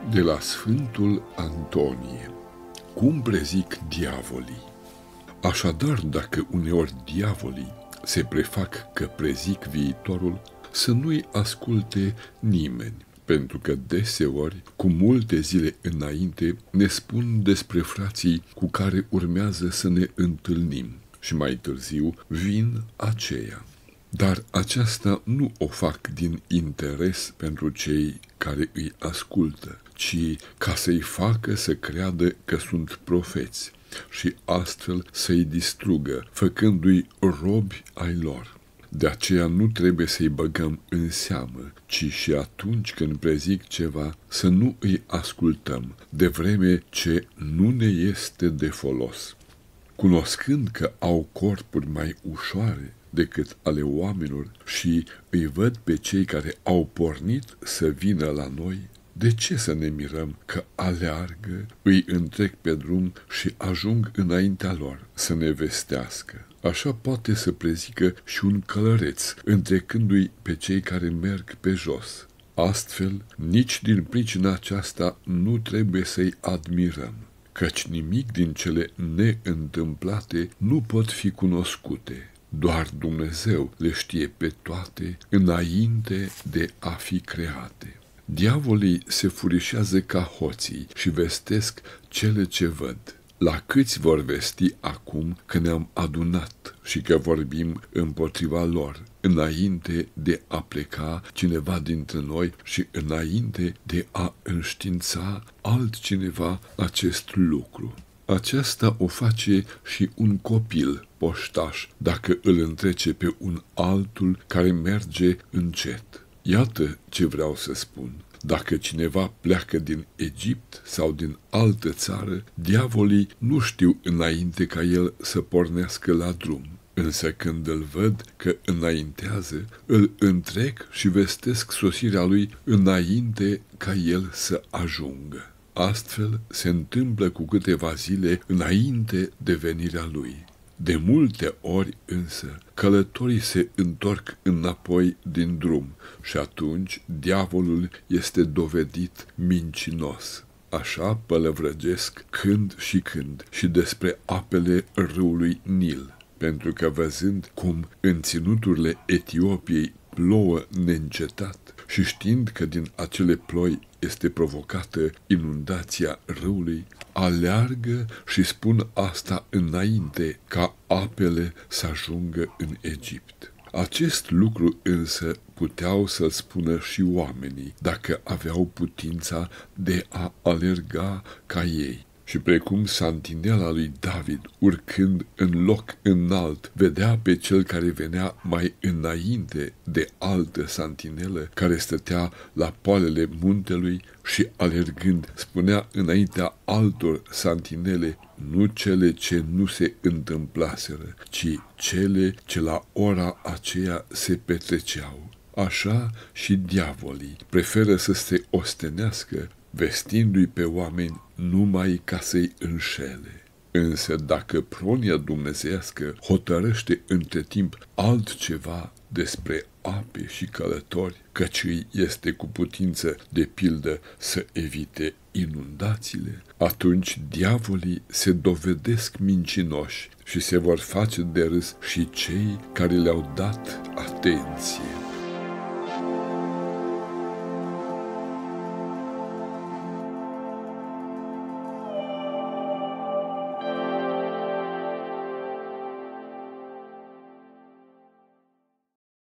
De la Sfântul Antonie. Cum prezic diavolii? Așadar, dacă uneori diavolii se prefac că prezic viitorul, să nu-i asculte nimeni, pentru că deseori, cu multe zile înainte, ne spun despre frații cu care urmează să ne întâlnim și mai târziu vin aceia. Dar aceasta nu o fac din interes pentru cei care îi ascultă, ci ca să-i facă să creadă că sunt profeți și astfel să-i distrugă, făcându-i robi ai lor. De aceea nu trebuie să-i băgăm în seamă, ci și atunci când prezic ceva să nu îi ascultăm, de vreme ce nu ne este de folos. Cunoscând că au corpuri mai ușoare decât ale oamenilor și îi văd pe cei care au pornit să vină la noi, de ce să ne mirăm că aleargă, îi întrec pe drum și ajung înaintea lor să ne vestească? Așa poate să prezică și un călăreț, întrecându-i pe cei care merg pe jos. Astfel, nici din pricina aceasta nu trebuie să-i admirăm, căci nimic din cele neîntâmplate nu pot fi cunoscute. Doar Dumnezeu le știe pe toate înainte de a fi create. Diavolii se furișează ca hoții și vestesc cele ce văd. La câți vor vesti acum că ne-am adunat și că vorbim împotriva lor, înainte de a pleca cineva dintre noi și înainte de a înștiința altcineva acest lucru? Aceasta o face și un copil poștaș dacă îl întrece pe un altul care merge încet. Iată ce vreau să spun. Dacă cineva pleacă din Egipt sau din altă țară, diavolii nu știu înainte ca el să pornească la drum. Însă când îl văd că înaintează, îl întrec și vestesc sosirea lui înainte ca el să ajungă. Astfel se întâmplă cu câteva zile înainte de venirea lui. De multe ori însă călătorii se întorc înapoi din drum și atunci diavolul este dovedit mincinos. Așa pălăvrăgesc când și despre apele râului Nil, pentru că văzând cum în ținuturile Etiopiei plouă neîncetat și știind că din acele ploi este provocată inundația râului, aleargă și spun asta înainte ca apele să ajungă în Egipt. Acest lucru însă puteau să-l spună și oamenii dacă aveau putința de a alerga ca ei. Și precum santinela lui David, urcând în loc înalt, vedea pe cel care venea mai înainte de altă santinelă, care stătea la poalele muntelui și, alergând, spunea înaintea altor santinele nu cele ce nu se întâmplaseră, ci cele ce la ora aceea se petreceau. Așa și diavolii preferă să se ostenească, vestindu-i pe oameni numai ca să-i înșele. Însă dacă pronia dumnezeiască hotărăște între timp altceva despre ape și călători, căci îi este cu putință de pildă să evite inundațiile, atunci diavolii se dovedesc mincinoși și se vor face de râs și cei care le-au dat atenție.